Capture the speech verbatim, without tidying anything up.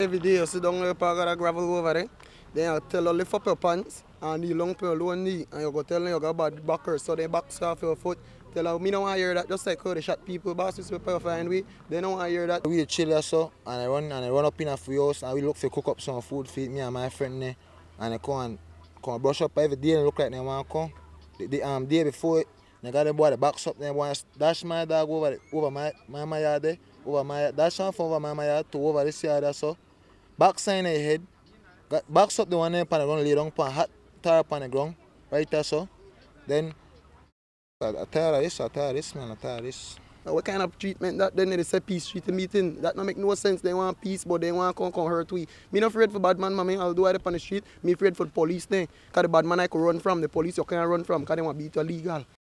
Every day you sit down there, park of the gravel over there, then you tell her lift up your pants and kneel down to your low knee, and you go tell them you got bad backers, so they box off your foot. Tell her, me don't want to hear that, just like how they shot people, boss is super fine way, they don't want to hear that. We chill so, and I run and I run up in a free house, and we look for cook up some food for me and my friend there, and I come and come brush up every day and look like they want to come. The, the um, day before, they got them boy the box up, they want to dash my dog over, the, over my, my, my yard there, over my dash off over my, my yard to over this yard there, so. Back sign in the head, got box up the one there, and I'm going to lay down on hot tar up on the ground, right there, so. Then, I tired of this, I tired of this, man, I tired of this. What kind of treatment that then they say peace treaty meeting? That don't make no sense. They want peace, but they want to come, come hurt we. Me not afraid for bad man, mommy. I'll do it up on the street. Me afraid for the police thing. Because the bad man I could run from, the police you can't run from because they want to beat you legal.